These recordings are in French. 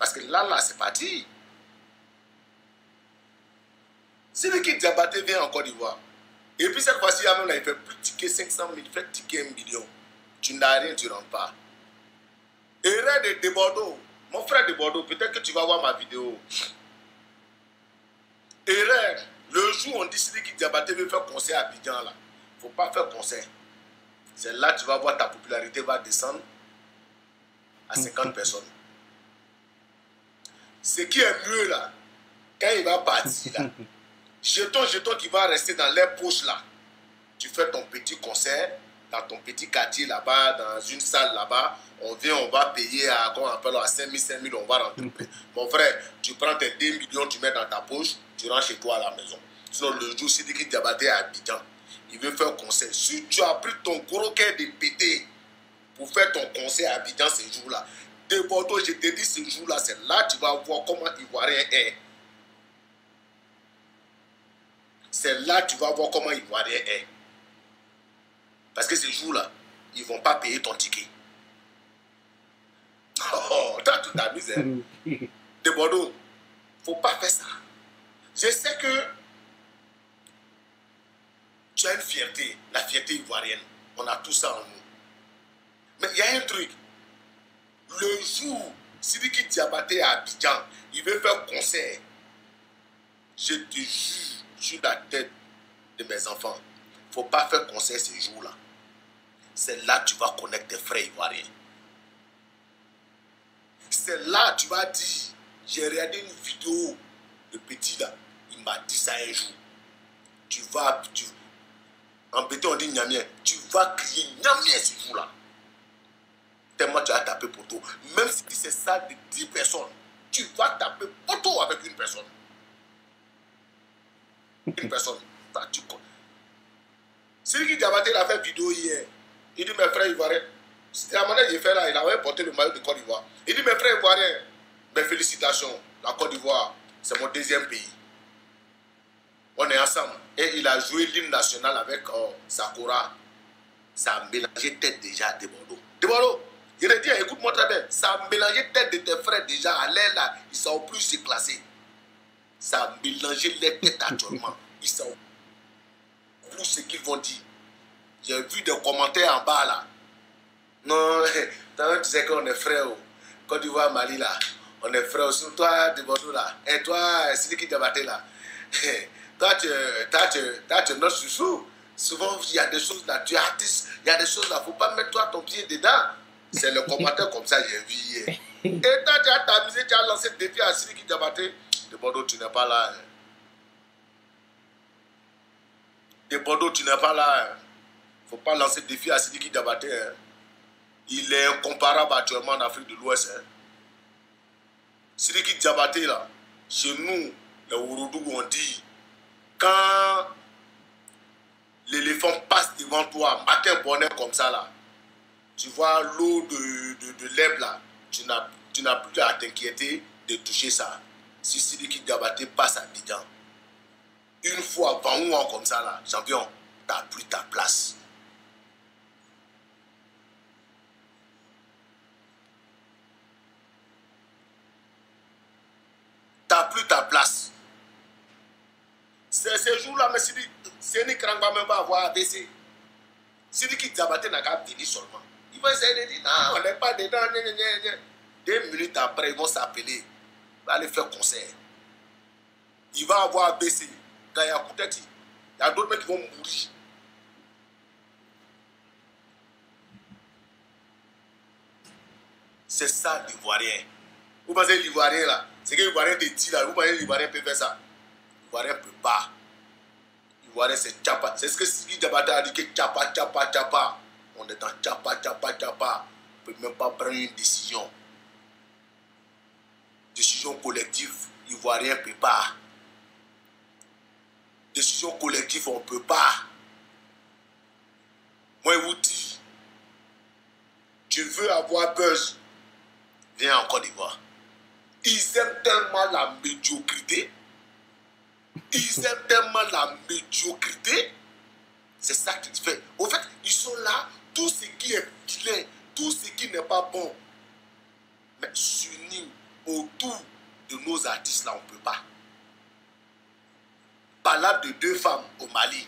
Parce que là, c'est parti. Sidiki Diabaté vient en Côte d'Ivoire. Et puis cette fois-ci, il fait plus ticket 500 000, il fait ticket 1 million. Tu n'as rien, tu ne rentres pas. Erreur de Bordeaux. Mon frère de Bordeaux, peut-être que tu vas voir ma vidéo. Erreur. Le jour où on dit Sidiki Diabaté veut faire concert à Abidjan, là, il ne faut pas faire concert. C'est là que tu vas voir ta popularité va descendre à 50 personnes. Ce qui est mieux là, quand il va partir là, jeton qui va rester dans les poches là, tu fais ton petit concert dans ton petit quartier là-bas, dans une salle là-bas, on vient, on va payer à, comment on appelle, à 5 000, on va rentrer. Mon frère, tu prends tes 2 millions, tu mets dans ta poche, tu rentres chez toi à la maison. Sinon le jour Sidiki Diabaté à Abidjan, il veut faire un concert. Si tu as pris ton gros cœur de pété pour faire ton concert à Abidjan ce jour-là, de Bordeaux, je te dis ce jour-là, c'est là que tu vas voir comment Ivoirien est. C'est là que tu vas voir comment Ivoirien est. Parce que ce jour-là, ils ne vont pas payer ton ticket. Oh, t'as tout amusé. De Bordeaux, il ne faut pas faire ça. Je sais que tu as une fierté, la fierté ivoirienne. On a tout ça en nous. Mais il y a un truc. Le jour, Sidiki Diabaté à Abidjan, il veut faire concert. Je te jure sur la tête de mes enfants, il ne faut pas faire concert ce jour-là. C'est là que tu vas connaître tes frères ivoiriens. C'est là que tu vas dire, j'ai regardé une vidéo de petit là, il m'a dit ça un jour. En béton on dit Niamien, tu vas crier Niamien ce jour-là. Tellement tu as tapé poteau. Même si c'est ça de 10 personnes, tu vas taper poteau avec une personne. Une personne. Sidiki Diabaté il a fait vidéo hier. Il dit mes frères ivoiriens, c'était la manière qu'il fait là, il avait porté le maillot de Côte d'Ivoire. Il dit mes frères ivoiriens, mes félicitations, la Côte d'Ivoire, c'est mon deuxième pays. On est ensemble. Et il a joué l'hymne national avec Sakura. Ça a mélangé tête déjà à De Bordeaux. De Bordeaux, je te dis, écoute-moi très bien, ça a mélangé tête de tes frères déjà à l'air là, ils sont plus se classer. Ça a mélangé les têtes actuellement. Ils sont plus ce qu'ils vont dire. J'ai vu des commentaires en bas là. Non, tu sais qu'on est frères. Côte d'Ivoire, Mali là. On est frères aussi. Toi, De Bordeaux là. Et toi, Sidiki Diabaté là. Toi, tu es notre chouchou. Souvent, il y a des choses là. Tu es artiste. Il y a des choses là. Il ne faut pas mettre toi ton pied dedans. C'est le commentaire comme ça que j'ai vu hier. Et toi, tu as t'amusé, tu as lancé le défi à Sidiki Diabaté. De Bordeaux, tu n'es pas là. De Bordeaux, tu n'es pas là. Il ne faut pas lancer le défi à Sidiki Diabaté. Il est incomparable actuellement en Afrique de l'Ouest. Sidiki Diabaté, là, chez nous, les Ouroudou, on dit, quand l'éléphant passe devant toi, matin bonnet comme ça, là, tu vois l'eau de l'herbe, là, tu n'as plus à t'inquiéter de toucher ça. Si Sidiki Diabaté passe à Abidjan, une fois, 20 ans comme ça, là, champion, tu n'as plus ta place. Tu n'as plus ta place. C'est ce jour-là, mais Séni Krangba même va avoir AVC. Sidiki Diabaté n'a qu'à venir seulement. Ils vont essayer de dire, non, on n'est pas dedans. 2 minutes après, ils vont s'appeler. Ils vont aller faire concert. Il va avoir AVC. Il y a d'autres mecs qui vont mourir. C'est ça l'Ivoirien. Vous pensez l'Ivoirien là, c'est que l'Ivoirien te dit là, vous pensez l'Ivoirien peut faire ça? L'Ivoirien ne peut pas. L'Ivoirien c'est tchapa. C'est ce que Sidiki Diabaté a dit que tchapa, tchapa, tchapa. On est dans tchapa, tchapa, tchapa. On ne peut même pas prendre une décision. Décision collective, l'Ivoirien ne peut pas. Décision collective, on ne peut pas. Moi, je vous dis, tu veux avoir buzz, viens en Côte d'Ivoire. Ils aiment tellement la médiocrité. Ils aiment tellement la médiocrité. C'est ça qu'ils font. Au fait, ils sont là, tout ce qui est vilain, tout ce qui n'est pas bon. Mais s'unir autour de nos artistes là, on ne peut pas. Parlable de 2 femmes au Mali.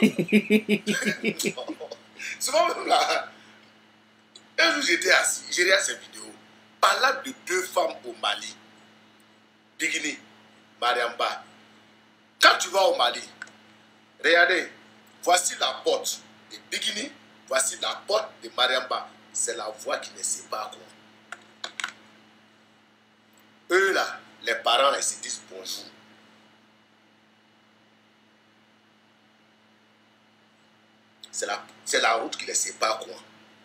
Souvent même là, un jour j'étais assis, j'ai regardé cette vidéo. Parlable de 2 femmes au Mali. Bigini, Mariamba. Quand tu vas au Mali, regardez, voici la porte de Bigini, voici la porte de Mariamba. C'est la voix qui ne sépare quoi. Eux là, les parents ils se disent bonjour. C'est la route qui les sépare quoi.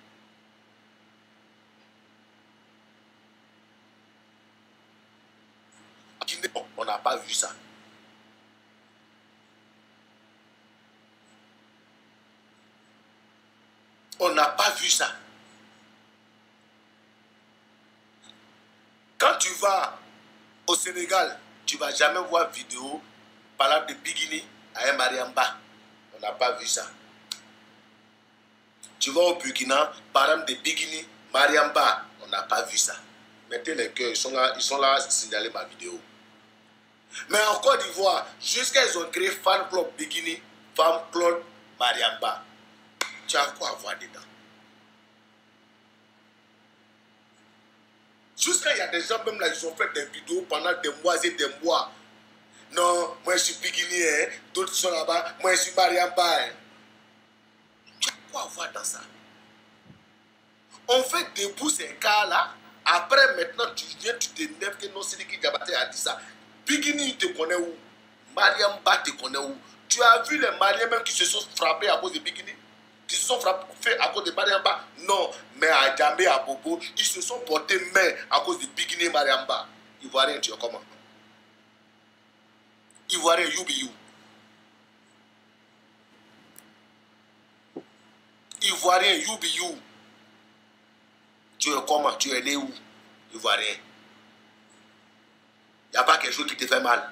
On n'a pas vu ça. On n'a pas vu ça. Quand tu vas au Sénégal, tu ne vas jamais voir vidéo parlant de Bigini à un Mariamba. On n'a pas vu ça. Tu vas au Burkina, parlant de Bigini, Mariamba. On n'a pas vu ça. Mettez les cœurs, ils sont là à signaler ma vidéo. Mais en Côte d'Ivoire, jusqu'à ils ont créé Fan Club Bigini, Fan Club Mariamba. Tu as quoi à voir dedans? Jusqu'à il y a des gens même là, ils ont fait des vidéos pendant des mois et des mois. Non, moi je suis Bigini, hein. D'autres sont là-bas, moi je suis Mariamba. Hein. Tu as quoi à voir dans ça? On fait debout ces cas-là. Après, maintenant, tu viens, tu t'énerves que non, Sidiki Diabaté a dit ça. Bigini, il te connaît où? Mariamba te connaît où? Tu as vu les Maliens même qui se sont frappés à cause de Bigini? Qui se sont frappés à cause de Mariamba? Non, mais à Djamé, à Bobo, ils se sont portés main à cause de Bigini et Mariamba. Ivoirien, tu es comment? Ivoirien, you be you. Ivoirien, you be you. Tu es comment? Tu es né où? Ivoirien. Il n'y a pas quelque chose qui te fait mal.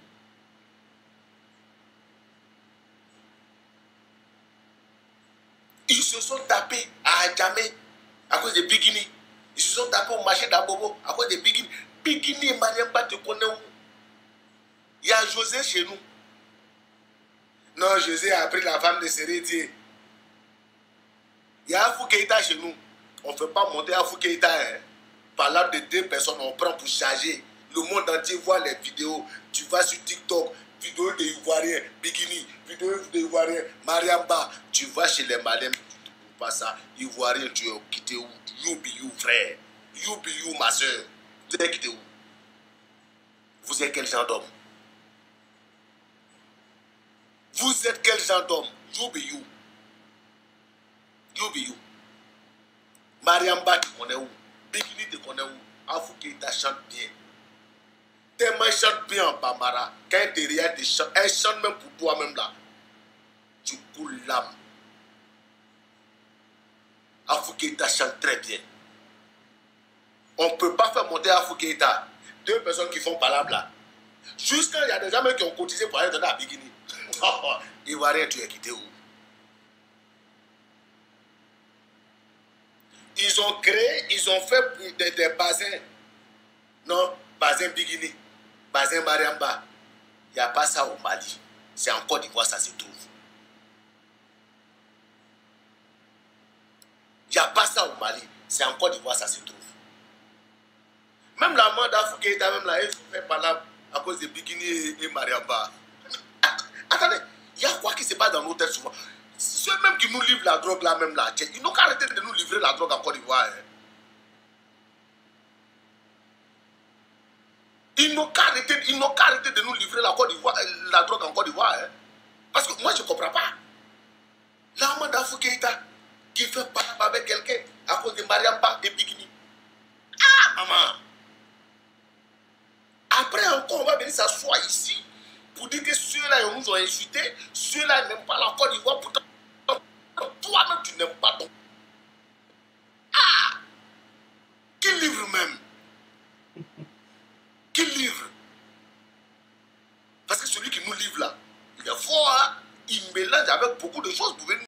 Ils se sont tapés à Djamé à cause de Bigini. Ils se sont tapés au marché d'Abobo à cause de Bigini. Bigini et Mariamba te connaissent où? Il y a José chez nous. Non, José a pris la femme de Sérédier. Il y a Afou Keïta chez nous. On ne fait pas monter Afou Keïta. Hein. Par là de 2 personnes, on prend pour charger. Le monde entier voit les vidéos. Tu vas sur TikTok, vidéo de Ivoiriens, Bigini, vidéo de Ivoiriens, Mariamba. Tu vas chez les Maliens, tu ne trouves pas ça. Ivoirien, tu es quitté où? You be you, frère. You be you, ma soeur. Vous êtes quitté où? Vous êtes quel genre d'homme? Vous êtes quel genre d'homme? You be you. You be you. Mariamba te connaît où? Bigini te connaît où? Afou Keïta chante bien. Tellement il chante bien en Bambara. Quand il derrière te chante, elle chante même pour toi-même là. Tu coules l'âme. Afou Keïta chante très bien. On ne peut pas faire monter Afou Keïta. 2 personnes qui font palabre là. Jusqu'à il y a des gens qui ont cotisé pour aller donner à Bigini. Ivoirien, tu es quitté où? Ils ont créé, ils ont fait des bassins. Non, bassin Bigini, bassin Mariamba. Il n'y a pas ça au Mali. C'est en Côte d'Ivoire, ça se trouve. Il n'y a pas ça au Mali. C'est en Côte d'Ivoire, ça se trouve. Même la main d'Afou Keïta, même là, ils sont fait par là à cause de Bigini et Mariamba. Attendez, il y a quoi qui se passe dans nos têtes souvent? Ceux même qui nous livrent la drogue là, même là, ils n'ont qu'à arrêter de nous livrer la drogue en Côte d'Ivoire. Hein. Ils n'ont qu'à arrêter de nous livrer la drogue en Côte d'Ivoire. Hein. Parce que moi, je ne comprends pas. L'amant d'Afou Keïta qui fait parler avec quelqu'un à cause de Mariamba et Bigini. Ah, maman! Après encore, on va venir s'asseoir ici pour dire que ceux-là, ils nous ont insultés. Ceux-là n'aiment pas la Côte d'Ivoire. Pourtant, toi-même, tu n'aimes pas ton... Ah! Qui livre même? Qui livre? Parce que celui qui nous livre là, il est fort, hein? Il mélange avec beaucoup de choses pour venir